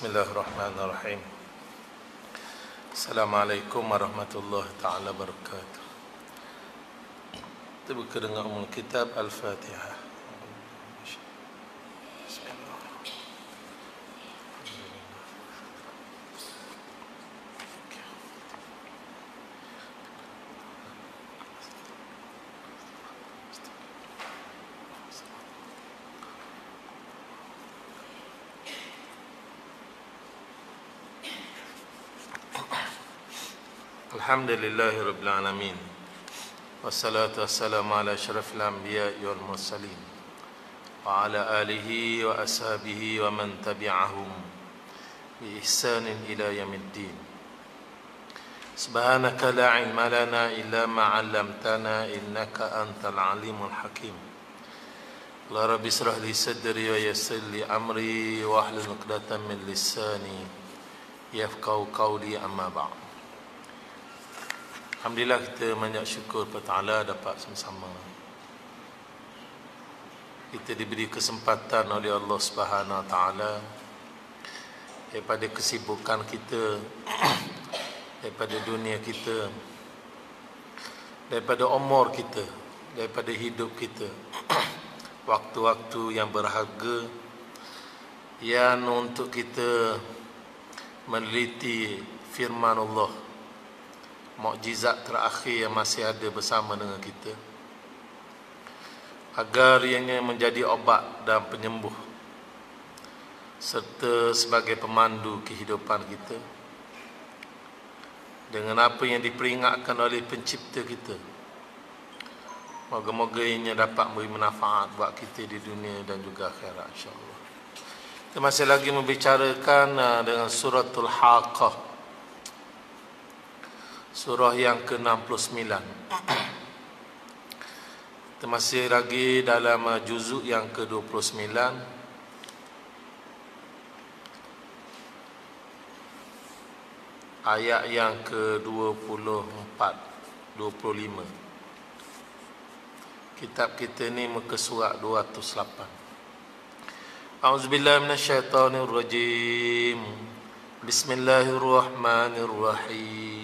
Bismillahirrahmanirrahim. Assalamualaikum warahmatullahi ta'ala wabarakatuh. Kita buka dengan umul kitab Al-Fatihah. Alhamdulillahi Rabbil Alamin. Wassalatu wassalamu ala asyrafil anbiya'i wal mursalin wa ala alihi wa ashabihi wa man tabi'ahum bi ihsanin ila yaumiddin. Subhanaka la ilma lana illa ma 'allamtana innaka antal alimul hakim. Ya Rabbi israh li sadri wa yassir li amri wa hlul 'uqdatam min lisani yafqahu qawli, amma ba'd. Alhamdulillah, kita banyak syukur kepada Ta'ala dapat sama-sama kita diberi kesempatan oleh Allah Subhanahu Wa Ta'ala daripada kesibukan kita, daripada dunia kita, daripada umur kita, daripada hidup kita, waktu-waktu yang berharga yang untuk kita meneliti firman Allah, mukjizat terakhir yang masih ada bersama dengan kita, agar ianya menjadi obat dan penyembuh serta sebagai pemandu kehidupan kita dengan apa yang diperingatkan oleh pencipta kita. Moga-moga ianya dapat memberi manfaat buat kita di dunia dan juga akhirat, insya-Allah. Kita masih lagi membicarakan dengan suratul Haqqah, surah yang ke-69. Kita masih lagi dalam juzuk yang ke-29, ayat yang ke-24, 25. Kitab kita ni muka surat 208. A'udzubillahi minasyaitonirrajim. Bismillahirrahmanirrahim.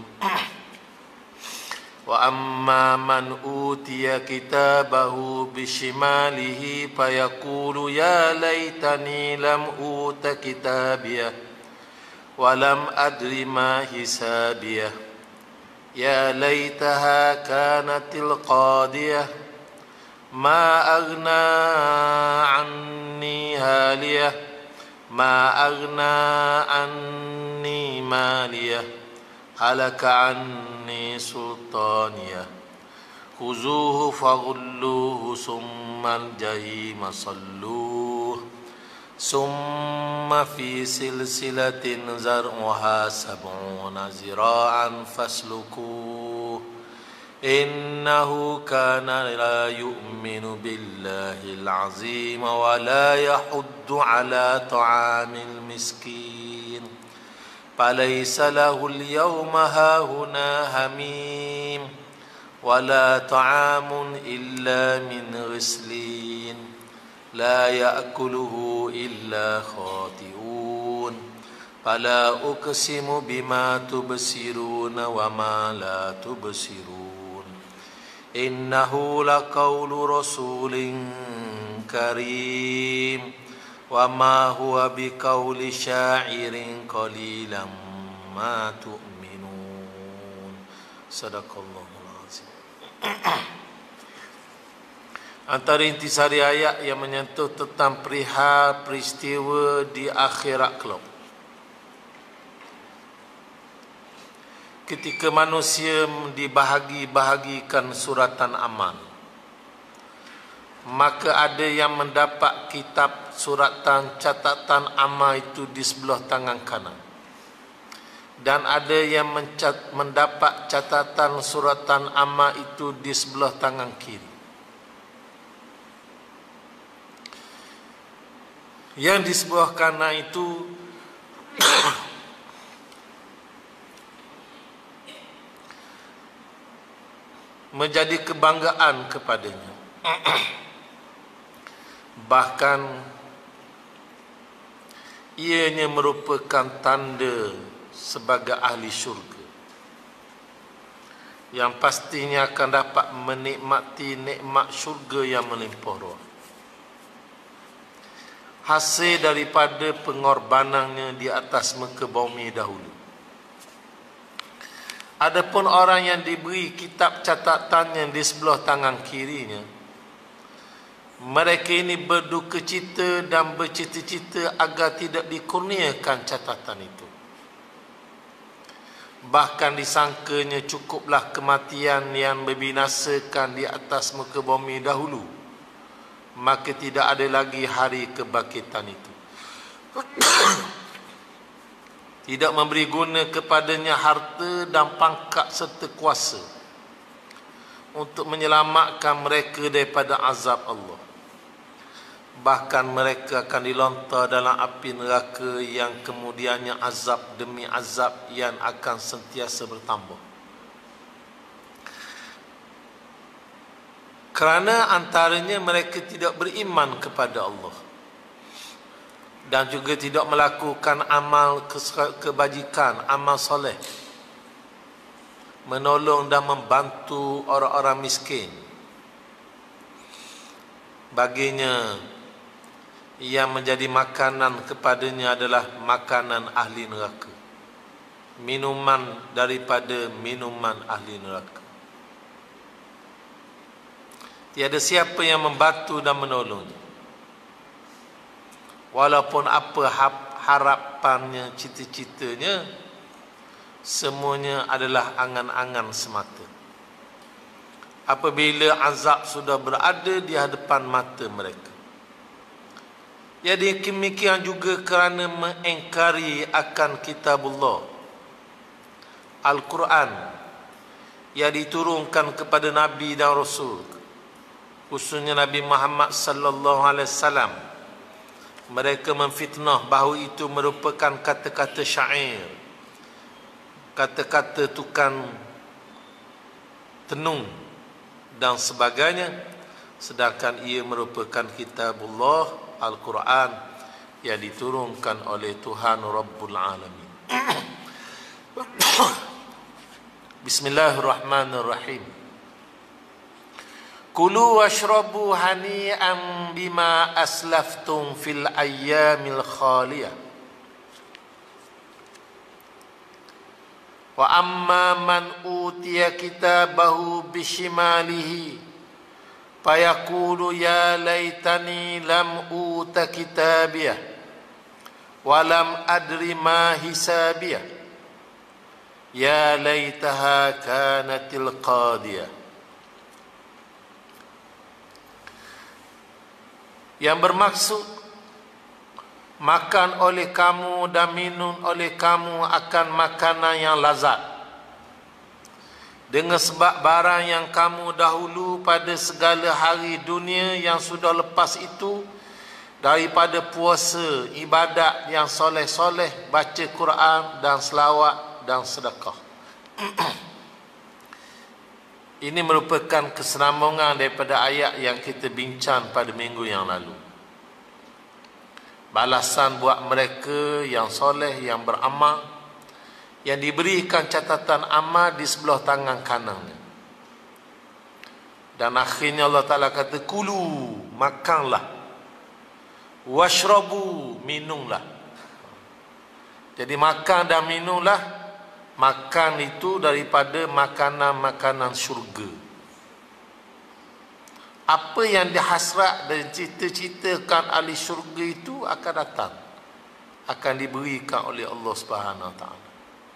Wa amma man utiya kitabahu bishimalihi fayaqulu ya laitani lam uta kitabiyah wa lam adri ma hisabiyah ya laitaha kanatil qadiyah ma aghna anni haliyah ma aghna anni maliyah halaka anni sultaniyah khuzuhu faghulluhu summal jahima salluh summa fi silsilatin zar'uha sab'una zira'an faslukuh innahu kana la yu'minu billahil azim wa la yahuddu ala ta'amil miskin فليس له اليوم هاهنا هميم ولا طعام إلا من غسلين لا يأكله إلا خاطئون فلا أقسم بما تبصرون وما لا تبصرون إنه لقول رسول كريم وما هو بقول شاعر قليلا ما تؤمنون Sadaqallahul azim. Antara intisari ayat yang menyentuh tentang perihal peristiwa di akhirat kelak, ketika manusia dibahagi-bahagikan suratan amal, maka ada yang mendapat kitab suratan catatan amal itu di sebelah tangan kanan, dan ada yang mendapat catatan suratan amal itu di sebelah tangan kiri. Yang di sebelah kanan itu menjadi kebanggaan kepadanya. Bahkan ianya merupakan tanda sebagai ahli syurga, yang pastinya akan dapat menikmati nikmat syurga yang melimpah ruah, hasil daripada pengorbanannya di atas muka bumi dahulu. Adapun orang yang diberi kitab catatannya di sebelah tangan kirinya, mereka ini berduka cita dan bercita-cita agar tidak dikurniakan catatan itu. Bahkan disangkanya cukuplah kematian yang membinasakan di atas muka bumi dahulu, maka tidak ada lagi hari kebangkitan itu. Tidak memberi guna kepadanya harta dan pangkat serta kuasa untuk menyelamatkan mereka daripada azab Allah. Bahkan mereka akan dilontar dalam api neraka yang kemudiannya azab demi azab yang akan sentiasa bertambah. Kerana antaranya mereka tidak beriman kepada Allah dan juga tidak melakukan amal kebajikan, amal soleh, menolong dan membantu orang-orang miskin. Baginya yang menjadi makanan kepadanya adalah makanan ahli neraka, minuman daripada minuman ahli neraka. Tiada siapa yang membantu dan menolongnya, walaupun apa harapannya, cita-citanya, semuanya adalah angan-angan semata. Apabila azab sudah berada di hadapan mata mereka. Jadi demikian juga kerana mengingkari akan kitabullah, Al-Quran, yang diturunkan kepada Nabi dan Rasul, khususnya Nabi Muhammad sallallahu alaihi wasallam. Mereka memfitnah bahawa itu merupakan kata-kata syair, kata-kata tukang tenung dan sebagainya, sedangkan ia merupakan kitabullah, Al-Quran, yang diturunkan oleh Tuhan Rabbul Alamin. Bismillahirrahmanirrahim. Kulu washrabu hani'an bima aslaftum fil ayyamil khaliyah. Wa amma man utiya kitabahu bishimalihi fayaqulu ya laitani lam uta kitabiyah wa lam adri ma hisabiyah ya laitaha kanatil qadiyah. Yang bermaksud makan oleh kamu dan minum oleh kamu akan makanan yang lazat, dengan sebab barang yang kamu dahulu pada segala hari dunia yang sudah lepas itu, daripada puasa, ibadat yang soleh-soleh, baca Quran dan selawat dan sedekah. Ini merupakan kesinambungan daripada ayat yang kita bincang pada minggu yang lalu. Balasan buat mereka yang soleh, yang beramal, yang diberikan catatan amal di sebelah tangan kanannya. Dan akhirnya Allah Ta'ala kata, kulu, makanlah, washrabu, minumlah. Jadi makan dan minumlah. Makan itu daripada makanan-makanan syurga. Apa yang dihasrat dan cita-citakan ahli syurga itu akan datang, akan diberikan oleh Allah Subhanahu Wa Taala.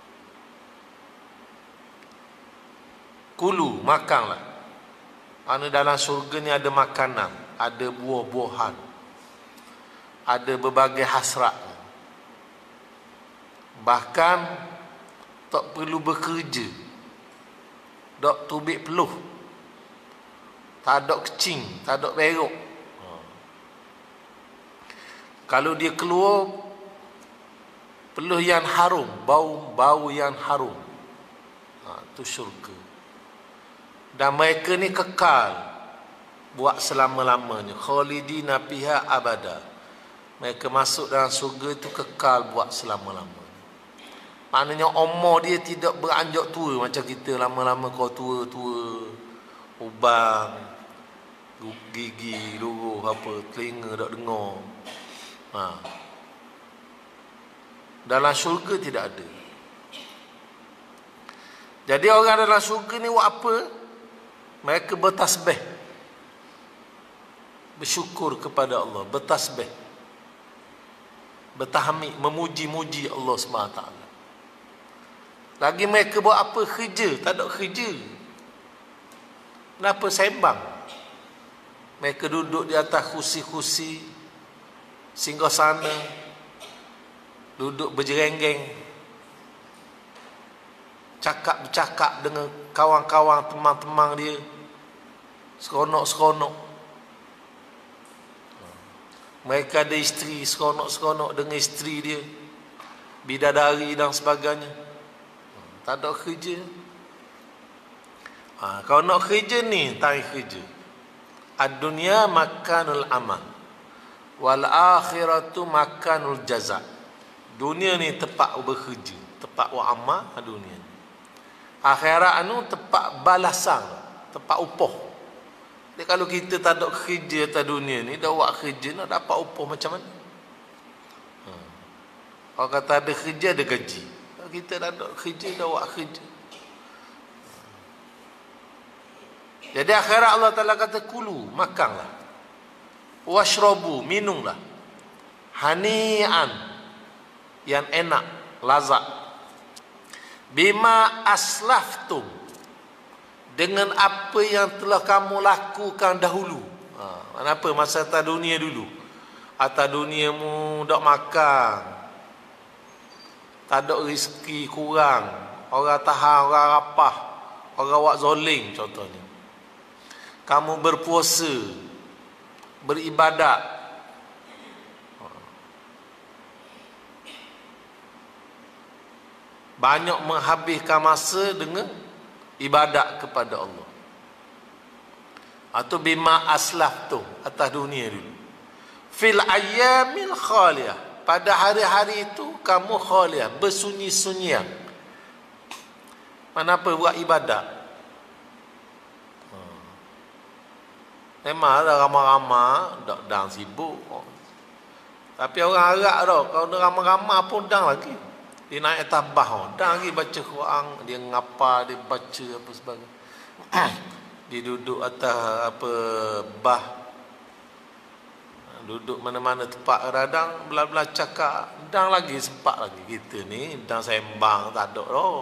Kulu, makanlah. Kerana dalam syurga ni ada makanan, ada buah-buahan, ada berbagai hasrat. Bahkan tak perlu bekerja, tak tubik peluh, tak ada kecing, tak ada berok. Kalau dia keluar, peluh yang harum, bau yang harum, itu syurga. Dan mereka ni kekal buat selama-lamanya, khalidina fiha abada. Mereka masuk dalam syurga itu kekal buat selama-lama. Maknanya umur dia tidak beranjak tua macam kita lama-lama kau tua-tua, ubang, gigi, luruh apa, telinga tak dengar. Dalam syurga tidak ada. Jadi orang dalam syurga ni buat apa? Mereka bertasbih, bersyukur kepada Allah, bertasbih, bertahmid, memuji-muji Allah SWT. Lagi mereka buat apa? Kerja. Tak ada kerja. Kenapa sembang? Mereka duduk di atas kursi-kursi singgahsana, duduk berjerenggeng, cakap-bercakap dengan kawan-kawan, teman-teman dia, seronok-seronok. Mereka ada isteri, seronok-seronok dengan isteri dia, bidadari dan sebagainya. Tak ada kerja. Kalau nak kerja ni, tarikh kerja. Ad-dunya makanul amal, wal akhiratu makanul jaza. Dunia ni tempat bekerja, tempat buat amal. Dunia ni, akhirat anu tempat balasan, tempat upah. Jadi kalau kita tak ada kerja atas dunia ni, dah buat kerja, nak dapat upah macam mana? Kalau kata ada kerja, ada gaji. Kalau kita tak ada kerja, dah buat kerja. Jadi akhirat Allah Ta'ala kata kulu, makanlah, washrabu, minumlah, hani'an, yang enak, lazat, bima aslaftum, dengan apa yang telah kamu lakukan dahulu. Kenapa? Masa atas dunia dulu, atas dunia mu tak makan, tak ada rezeki, kurang, orang tahan, orang rapah, orang buat zoling contohnya. Kamu berpuasa, beribadat, banyak menghabiskan masa dengan ibadat kepada Allah. Atau bima aslaftum, atas dunia dulu. Fil ayyamil khaliyah, pada hari-hari itu kamu khaliyah, bersunyi-sunyian. Kenapa buat ibadat? Memang ada ramai-ramai, dah sibuk. Tapi orang Arab tau, kalau dia ramai-ramai pun dah lagi. Dia naik tabah, dah lagi baca Quran, dia ngapa, dia baca apa sebagainya. Dia duduk atas apa bah, duduk mana-mana tempat radang, belah-belah cakap, dah lagi sempat lagi. Kita ni dah sembang, tak ada tau.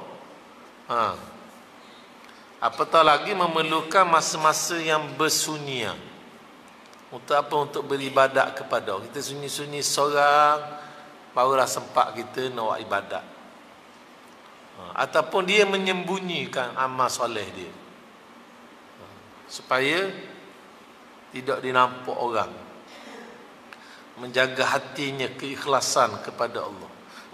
Apatah lagi memerlukan masa-masa yang bersunyian. Untuk apa? Untuk beribadat kepada Allah. Kita sunyi-sunyi seorang, barulah sempat kita nak buat ibadat. Ataupun dia menyembunyikan amal soleh dia, supaya tidak dinampak orang. Menjaga hatinya, keikhlasan kepada Allah.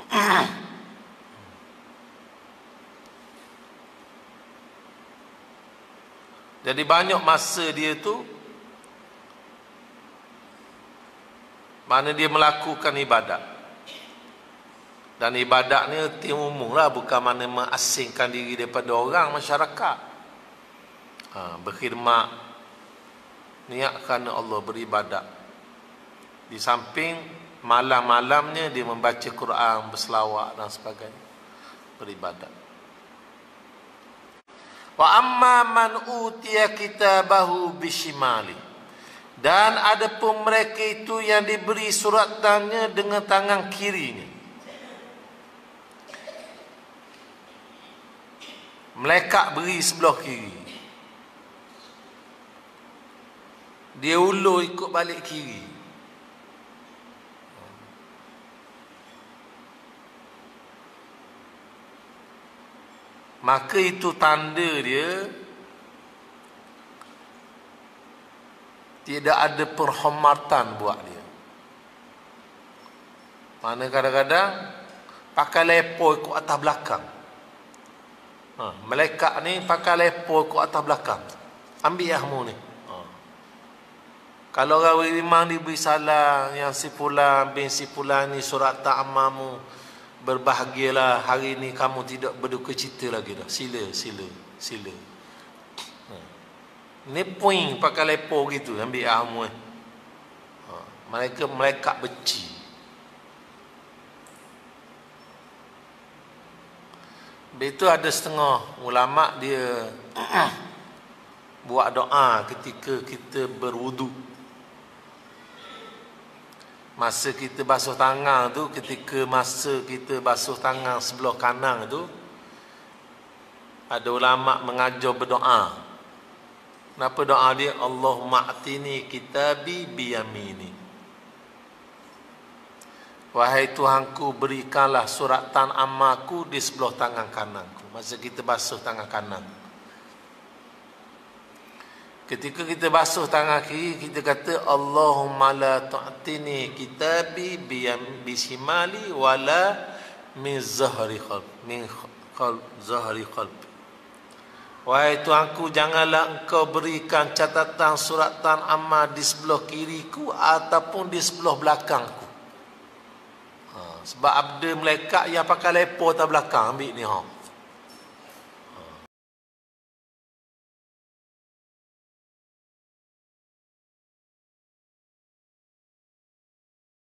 Jadi banyak masa dia tu, mana dia melakukan ibadat. Dan ibadat ni erti umum lah, bukan mana mengasingkan diri daripada orang, masyarakat. Berkhidmat, niat kerana Allah, beribadat. Di samping malam-malamnya dia membaca Quran, berselawat dan sebagainya, beribadat. Wa amma man utiya kitabahu bishimali, dan adapun mereka itu yang diberi suratannya dengan tangan kirinya. Melekat beri sebelah kiri, dia ulur ikut balik kiri. Maka itu tanda dia tidak ada penghormatan buat dia. Mana kadang-kadang pakai lepo ikut atas belakang. Melekat ni pakai lepo ikut atas belakang. Ambil yahmu ni. Kalau orang beriman diberi salam, yang si fulan bin si fulan ni surat ta'amamu, berbahagialah, hari ni kamu tidak berduka cita lagi dah. Sila. Ni poin pakai lepo gitu, ambil ilmu mereka benci. Itu ada setengah ulama dia buat doa ketika kita berwudu. Masa kita basuh tangan tu, ketika masa kita basuh tangan sebelah kanan tu, ada ulama mengajar berdoa. Kenapa doa dia? Allahumma atini kitabi biyamini. Wahai Tuhanku, berikanlah suratan amalku di sebelah tangan kananku. Masa kita basuh tangan kanan. Ketika kita basuh tangan kiri, kita kata Allahumma la tu'tini kitabi bisimali wala min zahri qalbi. Wahai Tuhanku, janganlah engkau berikan catatan suratan amal di sebelah kiriku ataupun di sebelah belakangku. Sebab ada malaikat yang pakai lepo atas belakang, ambil ni